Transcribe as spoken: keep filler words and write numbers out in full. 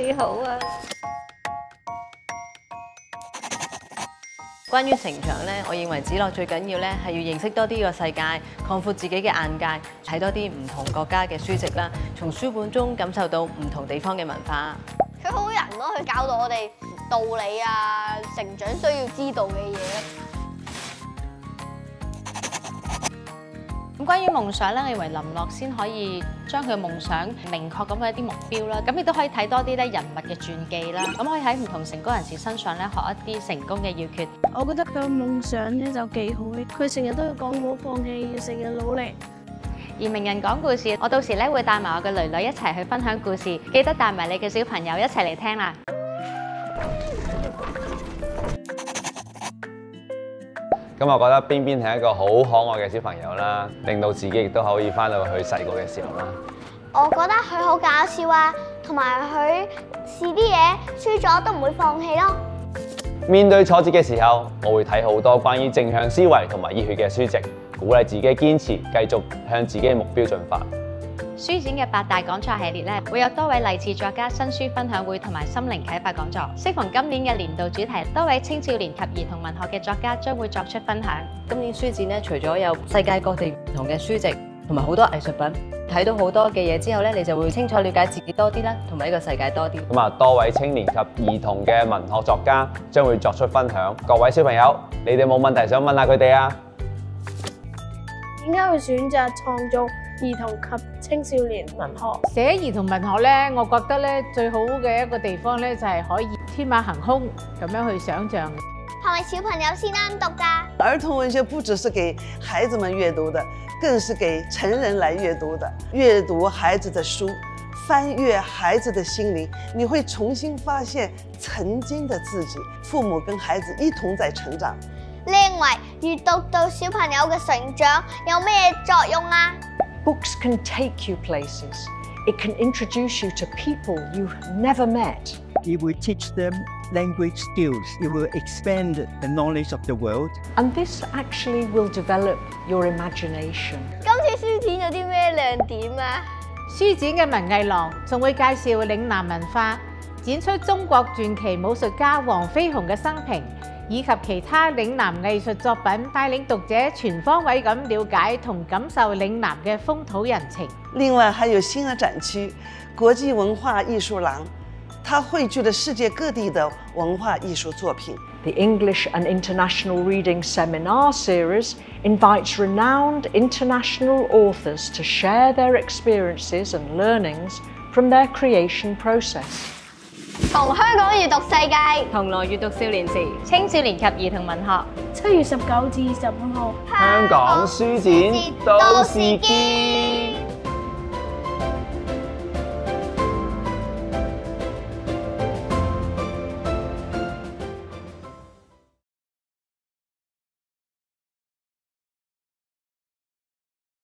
你好啊！關於成長咧，我認為子樂最緊要咧係要認識多啲個世界，擴闊自己嘅眼界，睇多啲唔同國家嘅書籍啦，從書本中感受到唔同地方嘅文化。 佢好人咯，佢教到我哋道理啊，成長需要知道嘅嘢。 咁關於夢想咧，我認為林樂先可以將佢嘅夢想明確咁嘅一啲目標啦，咁亦都可以睇多啲咧人物嘅傳記啦，咁可以喺唔同成功人士身上咧學一啲成功嘅要訣。 我覺得佢嘅夢想咧就幾好嘅，佢成日都要講唔好放棄，要成日努力。 而名人講故事，我到時咧會帶埋我嘅囡囡一齊去分享故事，記得帶埋你嘅小朋友一齊嚟聽啦。 咁我覺得邊邊係一個好可愛嘅小朋友啦，令到自己亦都可以翻到去細個嘅時候啦。 我覺得佢好搞笑啊，同埋佢試啲嘢輸咗都唔會放棄咯。 面對挫折嘅時候，我會睇好多關於正向思維同埋熱血嘅書籍，鼓勵自己堅持，繼續向自己嘅目標進發。 書展嘅八大講座系列咧，會有多位勵志作家新書分享會同埋心靈啟發講座。適逢今年嘅年度主題，多位青少年及兒童文學嘅作家將會作出分享。 今年書展咧，除咗有世界各地唔同嘅書籍同埋好多藝術品，睇到好多嘅嘢之後咧，你就會清楚了解自己多啲啦，同埋呢個世界多啲。 咁啊，多位青年及兒童嘅文學作家將會作出分享。各位小朋友，你哋冇問題想問下佢哋啊？ 點解會選擇創造兒童及青少年文學？ 寫兒童文學咧，我覺得咧最好嘅一個地方咧就係可以天馬行空咁樣去想像。 係咪小朋友先啱讀㗎？ 兒童文學不只是給孩子們閱讀的，更是給成人來閱讀的。閱讀孩子的書，翻閱孩子的心靈，你會重新發現曾經的自己。父母跟孩子一同在成長。 你認為閱讀對小朋友嘅成長有咩作用啊？ Books can take you places. It can introduce you to people you've never met. It will teach them language skills. It will expand the knowledge of the world. And this actually will develop your imagination. 今次書展有啲咩亮點啊？ 書展嘅文藝廊仲會介紹嶺南文化，展出中國傳奇武術家黃飛鴻嘅生平，以及其他嶺南藝術作品，帶領讀者全方位咁了解同感受嶺南嘅風土人情。 另外還有新嘅展區國際文化藝術廊，它匯聚了世界各地的文化藝術作品。 The English and International Reading Seminar Series invites renowned international authors to share their experiences and learnings from their creation process. 同香港閱讀世界， 同來閱讀少年時， 青少年及兒童文學。 七月十九至二十五號， 香港書展到時見。